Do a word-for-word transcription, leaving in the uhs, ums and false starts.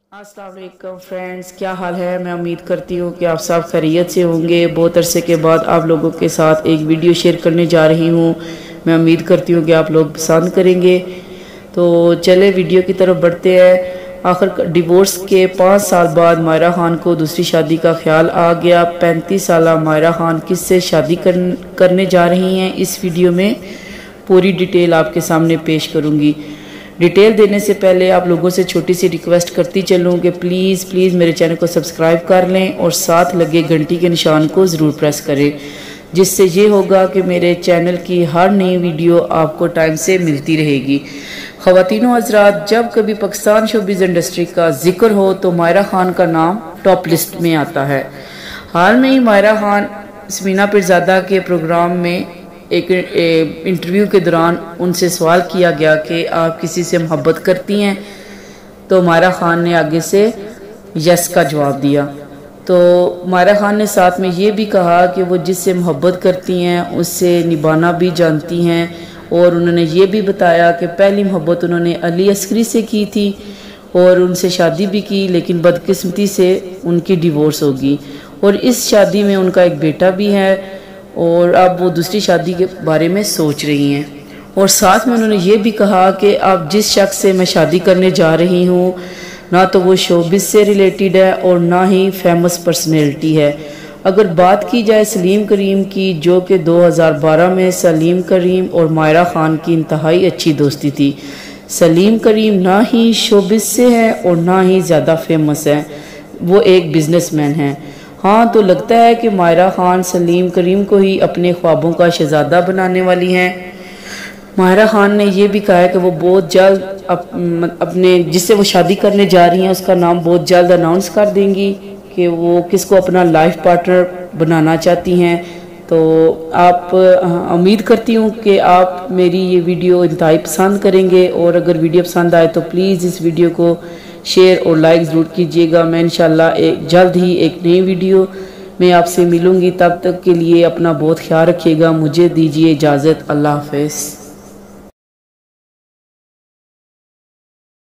अस्सलाम वालेकुम फ्रेंड्स, क्या हाल है। मैं उम्मीद करती हूँ कि आप सब खैरियत से होंगे। बहुत अरसे के बाद आप लोगों के साथ एक वीडियो शेयर करने जा रही हूँ। मैं उम्मीद करती हूँ कि आप लोग पसंद करेंगे। तो चले वीडियो की तरफ बढ़ते हैं। आखिर डिवोर्स के पाँच साल बाद मायरा खान को दूसरी शादी का ख्याल आ गया। पैंतीस साल मायरा खान किस से शादी कर, करने जा रही हैं, इस वीडियो में पूरी डिटेल आपके सामने पेश करूँगी। डिटेल देने से पहले आप लोगों से छोटी सी रिक्वेस्ट करती चलूँ कि प्लीज़ प्लीज़ मेरे चैनल को सब्सक्राइब कर लें और साथ लगे घंटी के निशान को ज़रूर प्रेस करें, जिससे ये होगा कि मेरे चैनल की हर नई वीडियो आपको टाइम से मिलती रहेगी। ख़वातीनो हज़रात, जब कभी पाकिस्तान शोबिज़ इंडस्ट्री का जिक्र हो तो मायरा खान का नाम टॉप लिस्ट में आता है। हाल में ही मायरा खान समीना पीरज़ादा के प्रोग्राम में एक इंटरव्यू के दौरान उनसे सवाल किया गया कि आप किसी से मोहब्बत करती हैं, तो मायरा खान ने आगे से यस का जवाब दिया। तो मायरा खान ने साथ में ये भी कहा कि वो जिससे मोहब्बत करती हैं उससे निभाना भी जानती हैं, और उन्होंने ये भी बताया कि पहली मोहब्बत उन्होंने अली अस्करी से की थी और उनसे शादी भी की, लेकिन बदकिस्मती से उनकी डिवोर्स होगी और इस शादी में उनका एक बेटा भी है और अब वो दूसरी शादी के बारे में सोच रही हैं। और साथ में उन्होंने ये भी कहा कि अब जिस शख्स से मैं शादी करने जा रही हूँ ना तो वो शोबिस से रिलेटेड है और ना ही फेमस पर्सनैलिटी है। अगर बात की जाए सलीम करीम की, जो कि दो हज़ार बारह में सलीम करीम और मायरा खान की इंतहाई अच्छी दोस्ती थी। सलीम करीम ना ही शोबिस से है और ना ही ज़्यादा फेमस है, वो एक बिजनेसमैन है। हाँ, तो लगता है कि मायरा खान सलीम करीम को ही अपने ख्वाबों का शहजादा बनाने वाली हैं। मायरा खान ने यह भी कहा है कि वो बहुत जल्द अप, अपने जिससे वो शादी करने जा रही हैं उसका नाम बहुत जल्द अनाउंस कर देंगी कि वो किसको अपना लाइफ पार्टनर बनाना चाहती हैं। तो आप उम्मीद करती हूँ कि आप मेरी ये वीडियो इंतहाई पसंद करेंगे, और अगर वीडियो पसंद आए तो प्लीज़ इस वीडियो को शेयर और लाइक ज़रूर कीजिएगा। मैं इंशाल्लाह एक जल्द ही एक नई वीडियो में आपसे मिलूँगी। तब तक के लिए अपना बहुत ख्याल रखिएगा। मुझे दीजिए इजाज़त। अल्लाह हाफ़िज़।